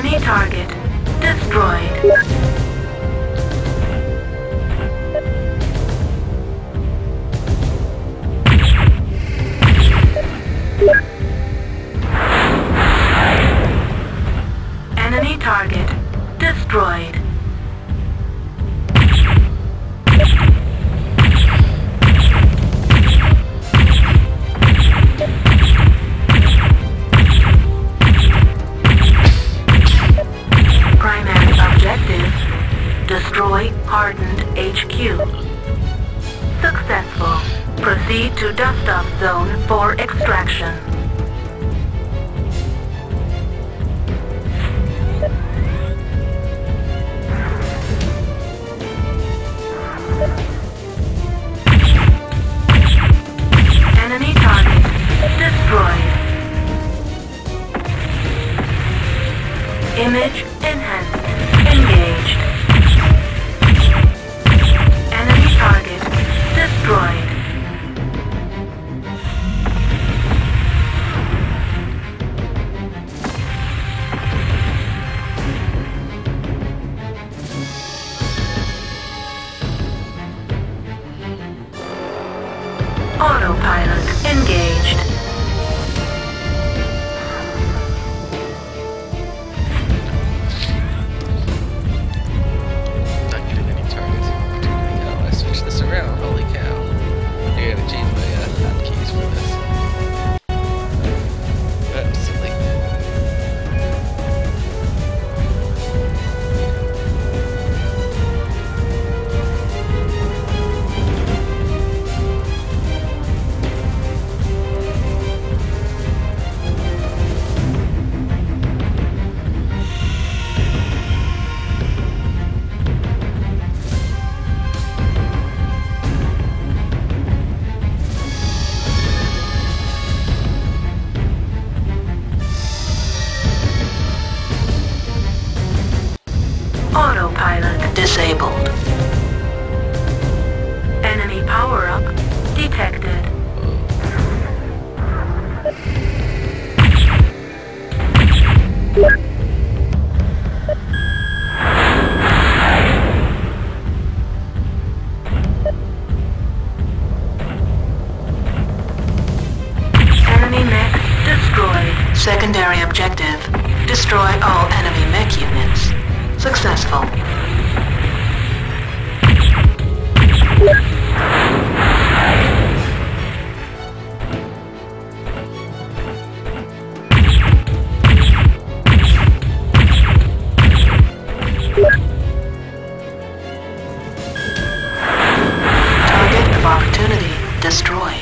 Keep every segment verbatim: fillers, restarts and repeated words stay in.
Enemy target destroyed. Enemy target destroyed. Primary objective: destroy hardened H Q. Successful. Proceed to dust-off zone for extraction. Enemy target destroyed. Image enhanced. Engaged. Enemy target destroyed. Autopilot engaged. Not getting any targets. Oh, I switched this around. Holy cow. I gotta change my uh, hotkeys for this. That's silly. Autopilot disabled. Enemy power-up detected. Enemy mech destroyed. Secondary objective: destroy all enemy mech units. Successful. Target of opportunity destroyed.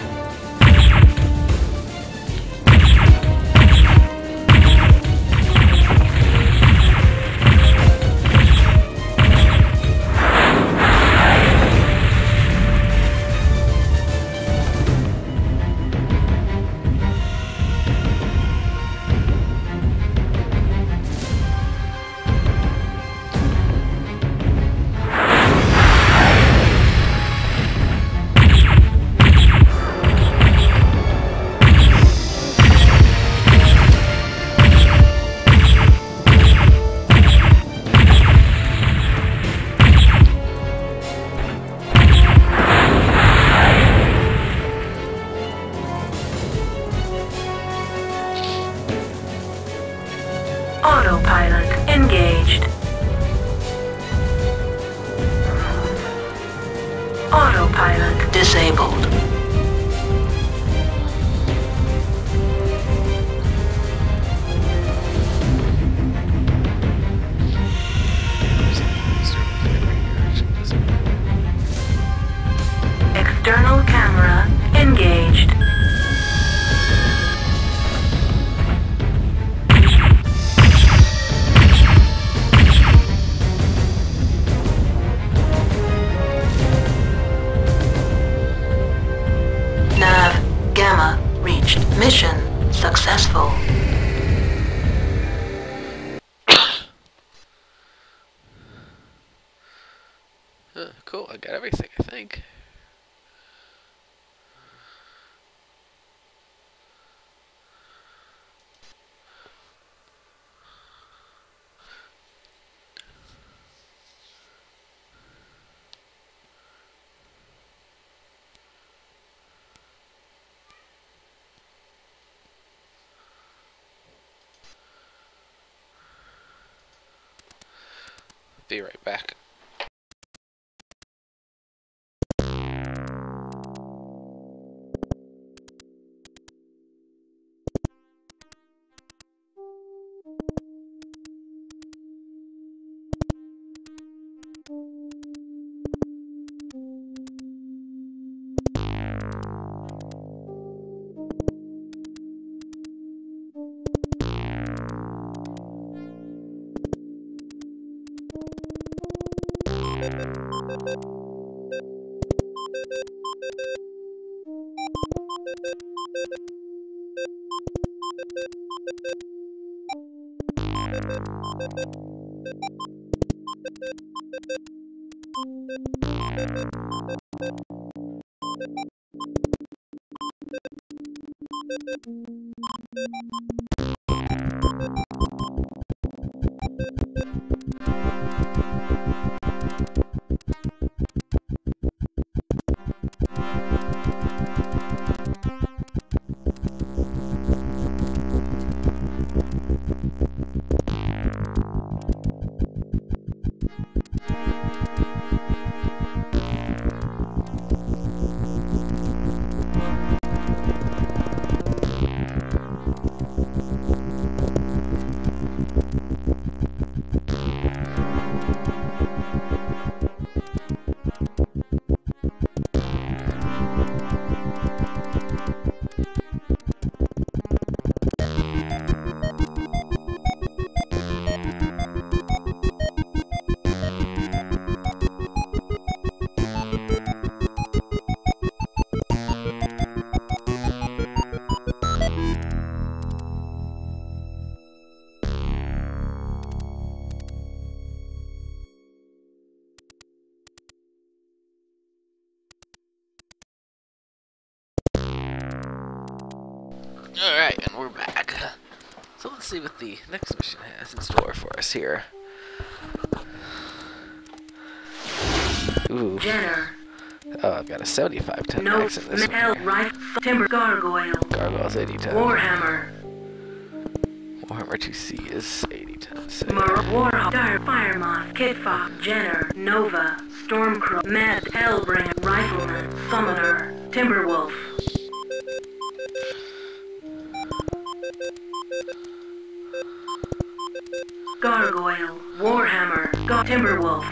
Autopilot engaged. Autopilot disabled. External camera engaged. Nav Gamma reached. Mission successful. Huh, cool, I got everything, I think. Be right back. Alright, and we're back. So let's see what the next mission has in store for us here. Ooh. Jenner. Oh, I've got a seventy-five ton No, max in this one Metal here. Rifle, Timber Gargoyle. Gargoyle's eighty ton. Warhammer. Warhammer two C is eighty ton. So Mar Warhawk, Dire Firemoth, Kid Fox, Jenner, Nova, Stormcrow, Mad, Hellbringer, Rifleman, Summoner, Timberwolf. Gargoyle, Warhammer, Gar Timberwolf.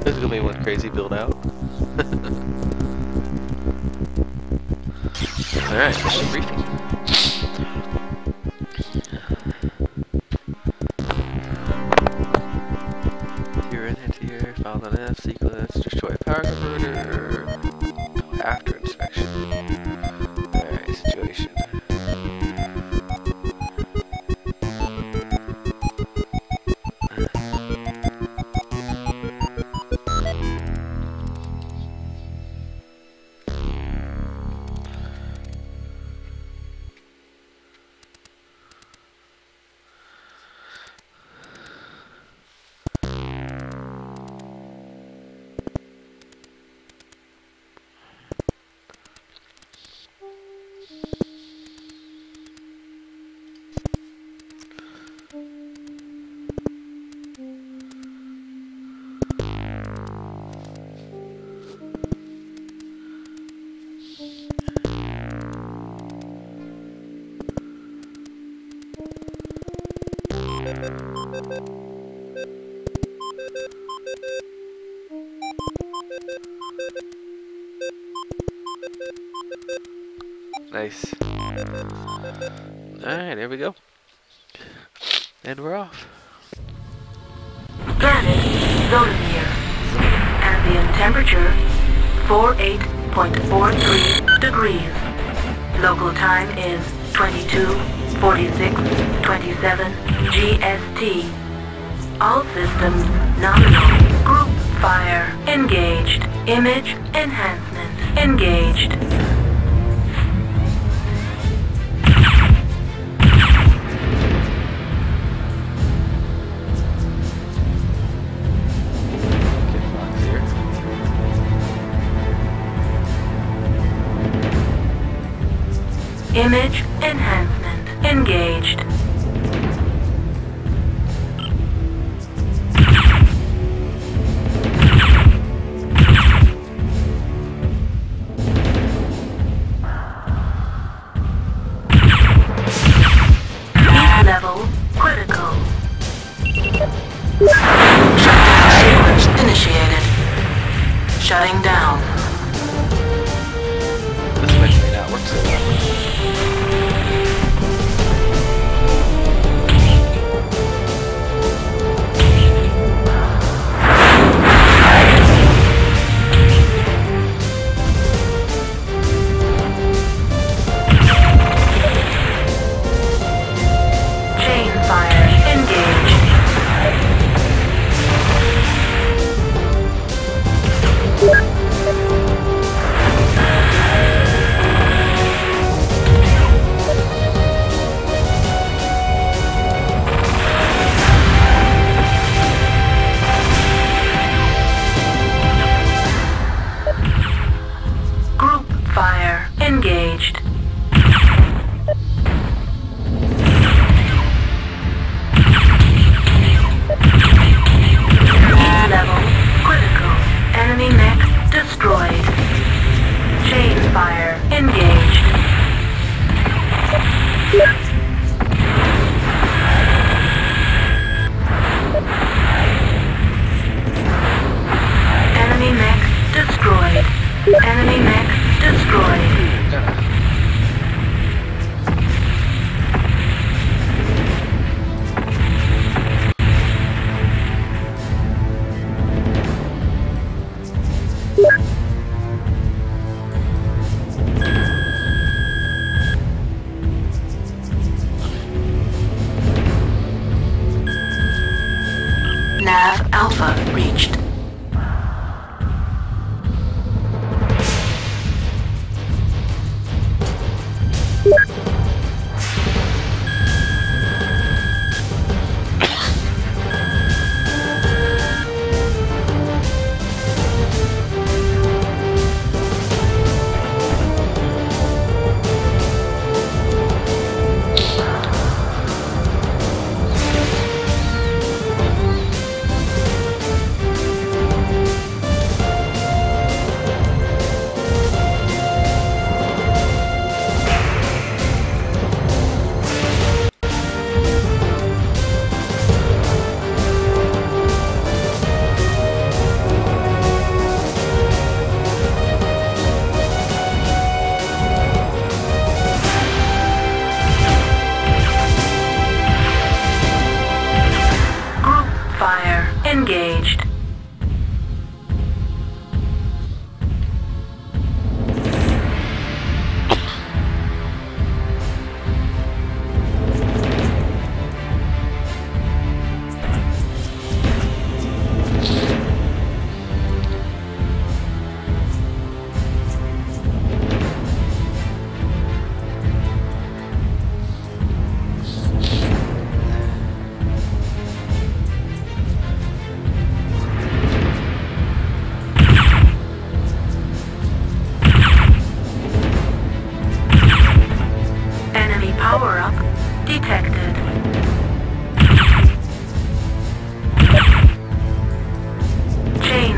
This is gonna be one crazy build out. Alright, mission briefing. Here and into here, found on F sequence, destroy power converter. No, after inspection. Alright, situation. Nice. Alright, there we go. And we're off. Planet Zodomir. Ambient temperature forty-eight point four three degrees. Local time is twenty-two forty-six twenty-seven G S T. All systems nominal. Group fire engaged. Image enhancement engaged. Image enhancement engaged. Heat level critical. Shutdown sequence initiated. Shutting down. This mission may not work so well. Engaged. Level critical. Enemy mech destroyed. Chain fire engaged. Enemy mech destroyed. Enemy mech destroyed. Nav Alpha reached.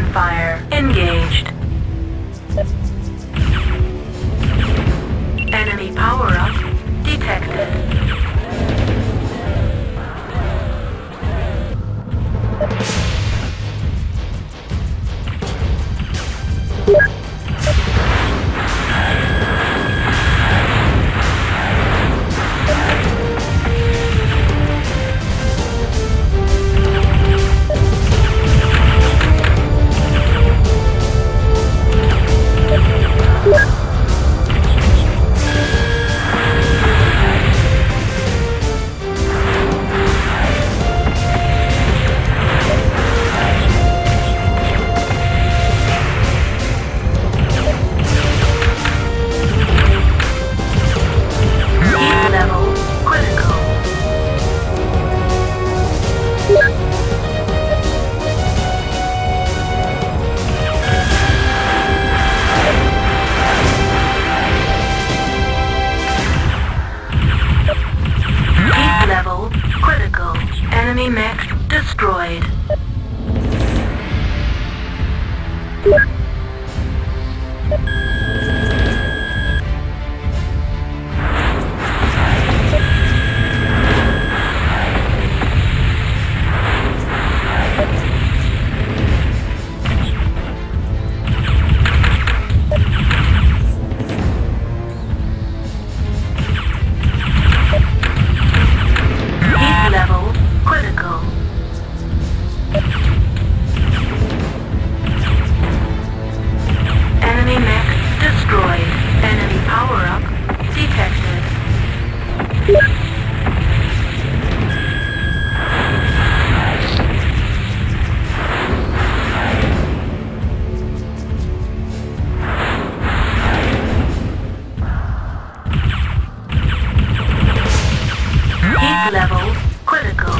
fire engaged. Enemy power-up detected. Enemy mech destroyed. Level critical.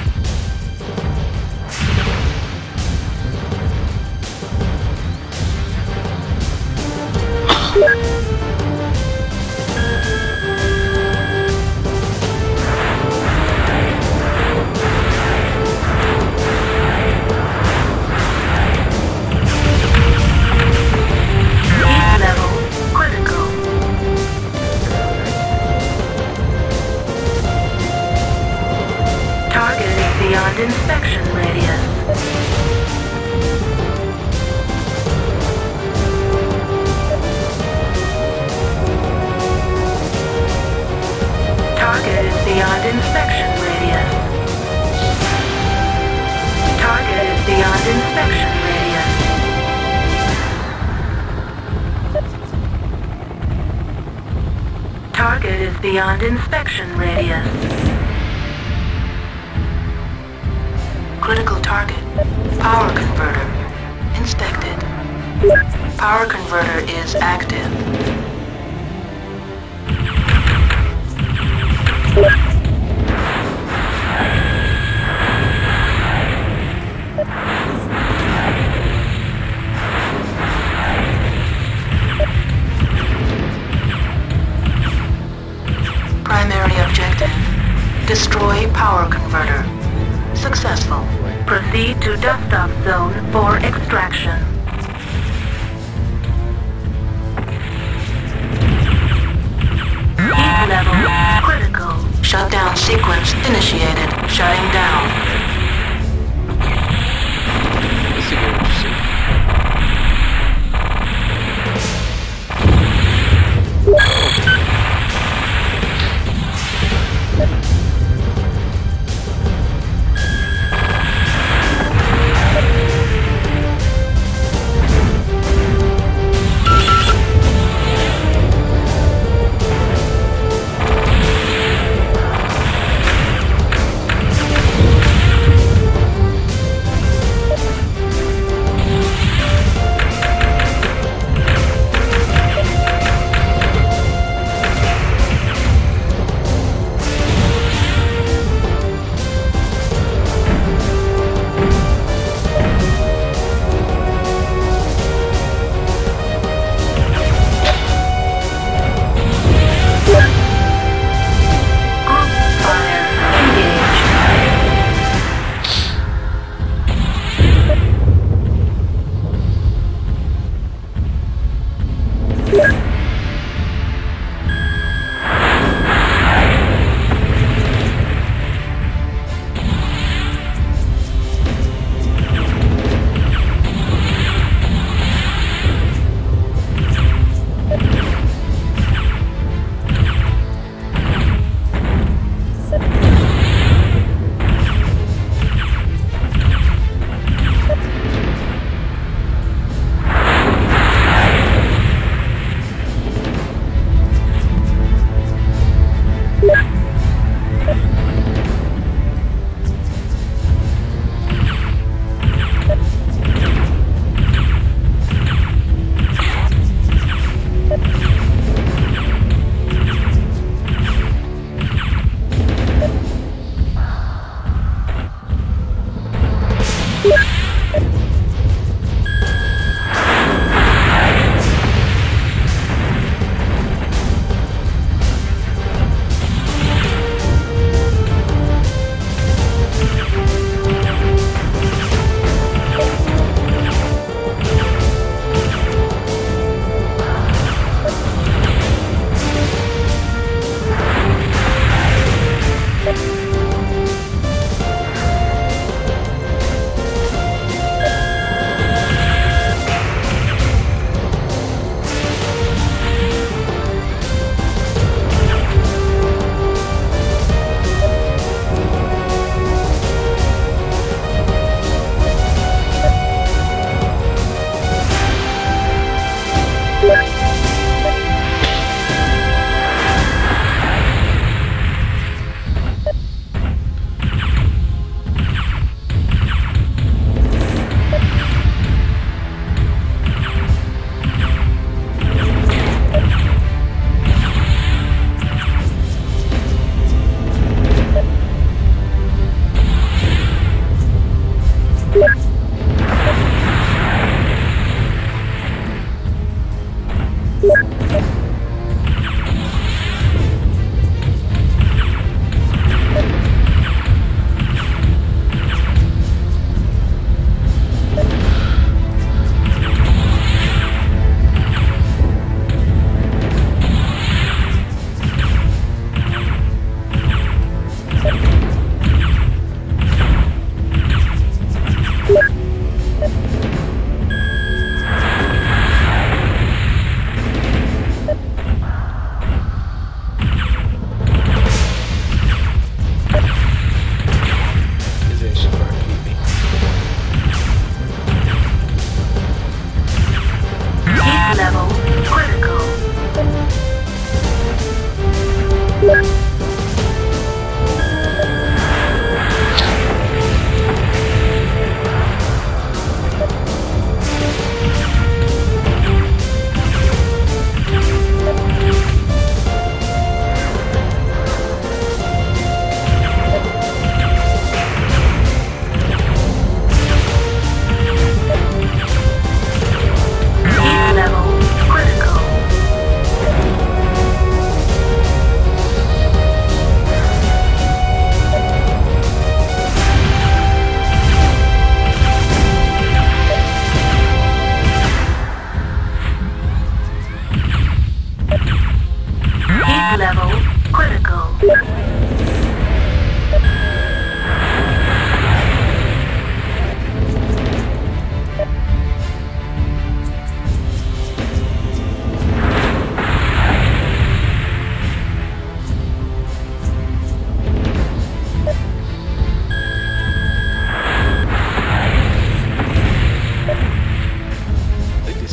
Beyond inspection radius. Target is beyond inspection radius. Target is beyond inspection radius. Target is beyond inspection radius. Critical target. Power converter. Inspected. Power converter is active. Primary objective. Destroy power converter. Successful. Proceed to dust-off zone for extraction. Heat level critical. Shutdown sequence initiated. Shutting down. This is interesting.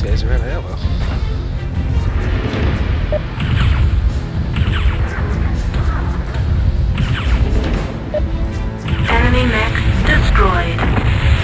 these guys are out of ammo. Enemy mech destroyed.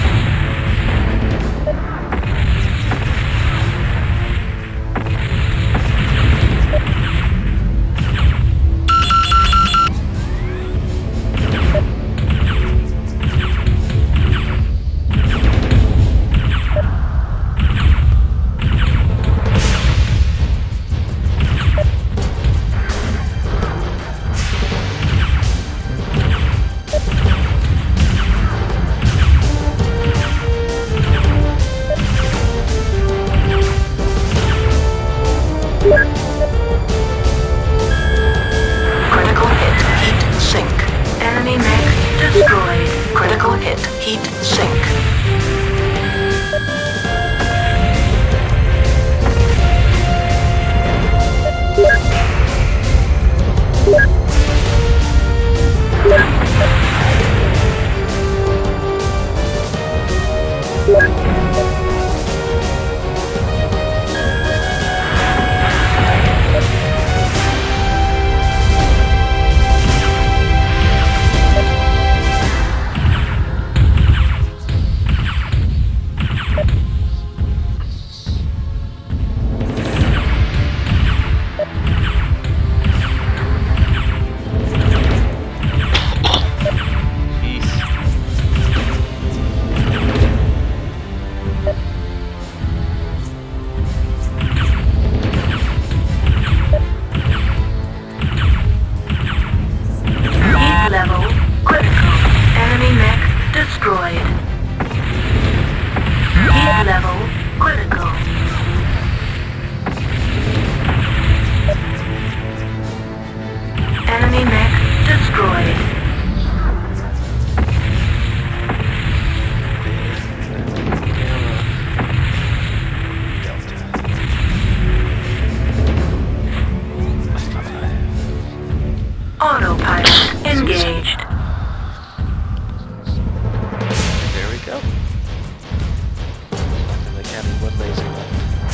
Autopilot engaged. There we go. Nothing like having one laser left.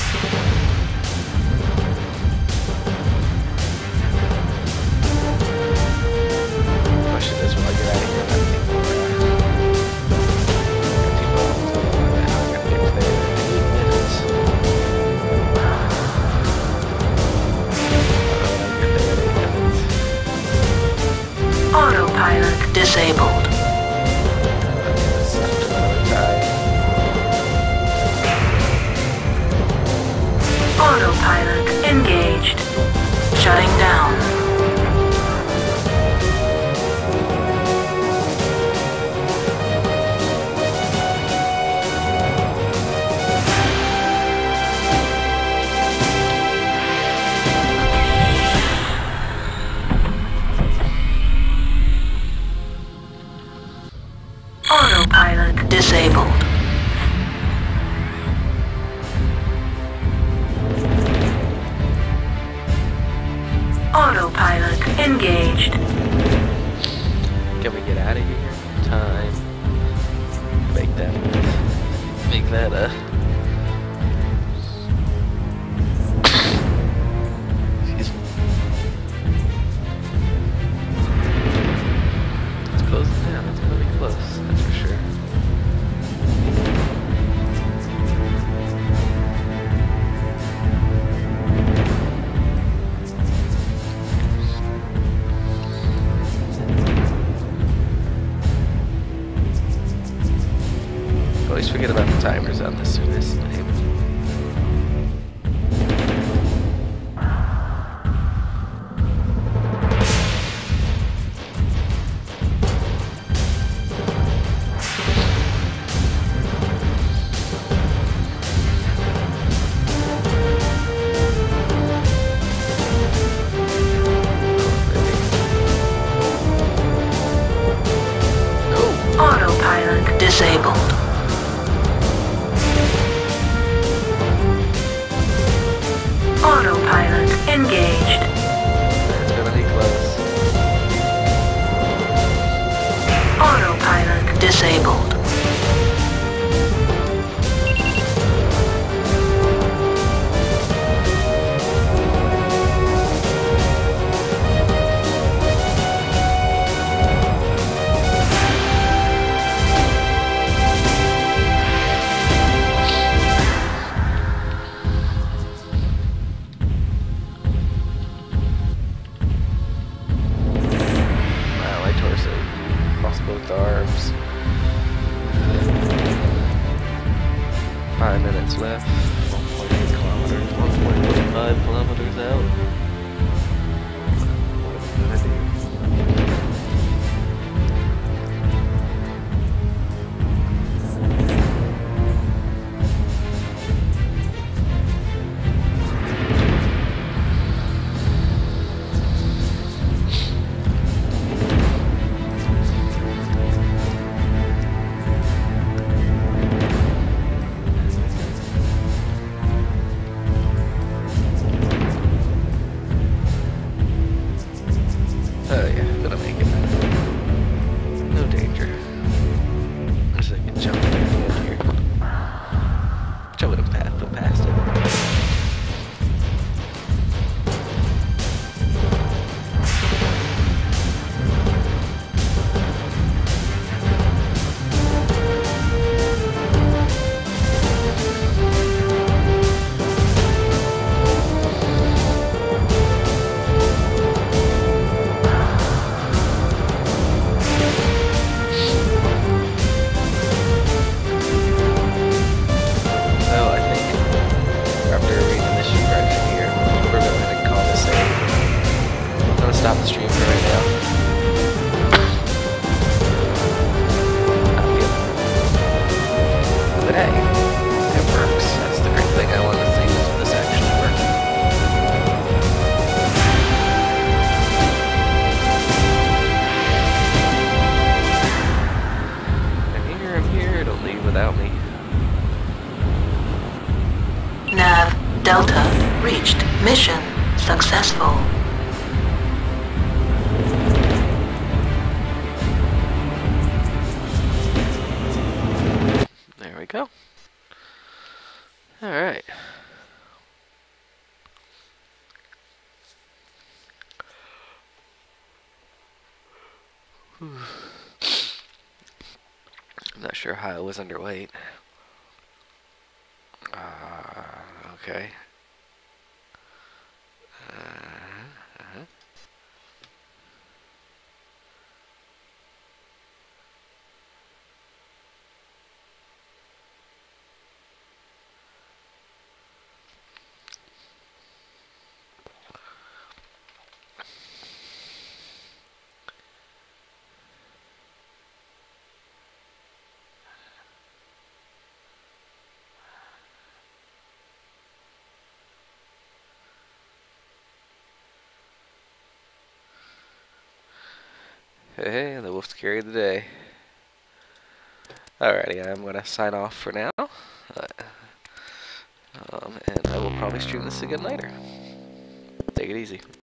Question is, while you're out of here, how many more people are gonna get there in eight minutes? Uh, get there in eight minutes. Autopilot disabled. Autopilot engaged. Shutting down. Autopilot disabled. Autopilot engaged. Can we get out of here? Time. Make that. Make that uh. Excuse me. It's closing down. It's gonna be close. That's for sure. Always forget about the timers on this or this game. Autopilot disabled. Autopilot engaged. It's gonna be close. Autopilot disabled. minutes left. one point eight kilometers, one point one five kilometers out. What am I gonna do? Oh yeah, gonna make it. No danger. Unless I can jump in the end here. Jump in a path, but past it. Stop the stream for right now. Not good. But hey, it works. That's the great thing. I want to see is this actually works. I'm here, I'm here. It'll leave without me. Nav Delta reached. Mission successful. There we go. All right. I'm not sure how I was underweight. Uh, okay. Uh, uh-huh. Hey, the wolf's carried the day. Alrighty, I'm gonna sign off for now. Uh, um, and I will probably stream this again later. Take it easy.